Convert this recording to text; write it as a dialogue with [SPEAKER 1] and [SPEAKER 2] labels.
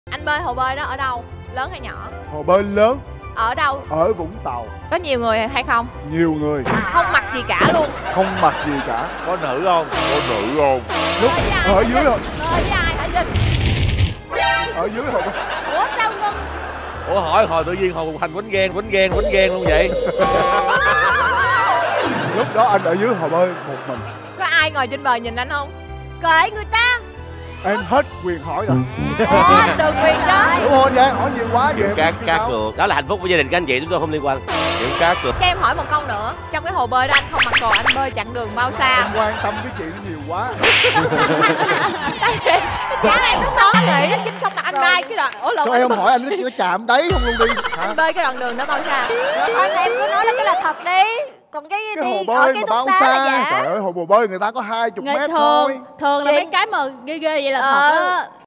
[SPEAKER 1] Anh bơi hồ bơi đó ở đâu? Lớn hay nhỏ?
[SPEAKER 2] Hồ bơi lớn.
[SPEAKER 1] Ở đâu?
[SPEAKER 2] Ở Vũng Tàu.
[SPEAKER 1] Có nhiều người hay không?
[SPEAKER 2] Nhiều người.
[SPEAKER 1] Không mặc gì cả luôn.
[SPEAKER 2] Không mặc gì cả.
[SPEAKER 3] Có nữ không? Có nữ không?
[SPEAKER 2] Lúc ở dưới rồi.
[SPEAKER 1] Bơi với ai hả Vinh?
[SPEAKER 2] Ở dưới hồ bơi.
[SPEAKER 1] Ủa sao ngưng?
[SPEAKER 3] Ủa hỏi hồi tự nhiên Hồ Thành quýnh ghen luôn vậy?
[SPEAKER 2] Lúc đó anh ở dưới hồ bơi một mình.
[SPEAKER 1] Có ai ngồi trên bờ nhìn anh không?
[SPEAKER 4] Kệ người ta.
[SPEAKER 2] Em hết quyền hỏi rồi.
[SPEAKER 1] Ồ, được quyền đó.
[SPEAKER 2] Đúng không vậy? Hỏi nhiều quá vậy.
[SPEAKER 3] Cá cược. Đó là hạnh phúc của gia đình các anh chị, chúng tôi không liên quan. Những cá cược.
[SPEAKER 1] Cho em hỏi một câu nữa. Trong cái hồ bơi đó anh không mặc đồ, anh bơi chặng đường bao xa?
[SPEAKER 2] Em quan tâm cái chuyện nhiều quá.
[SPEAKER 1] Chán em lúc đó nghĩ chính không là anh bay cái đoạn. Ủa lộn.
[SPEAKER 2] Sao em không hỏi anh cái chạm đấy không luôn đi.
[SPEAKER 1] Anh bơi cái đoạn đường đó bao xa?
[SPEAKER 4] Anh em cứ nói là cái là thật đi. Còn cái
[SPEAKER 2] Cái
[SPEAKER 4] đi
[SPEAKER 2] hồ
[SPEAKER 4] ở
[SPEAKER 2] bơi
[SPEAKER 4] cái
[SPEAKER 2] mà bao
[SPEAKER 4] túc xá là
[SPEAKER 2] xa.
[SPEAKER 4] giả.
[SPEAKER 2] Trời ơi hồ bơi người ta có 20
[SPEAKER 5] Nghệ
[SPEAKER 2] mét
[SPEAKER 5] thường
[SPEAKER 2] thôi.
[SPEAKER 5] thường là
[SPEAKER 4] Chị-
[SPEAKER 5] mấy cái mà ghê ghê vậy là thật á.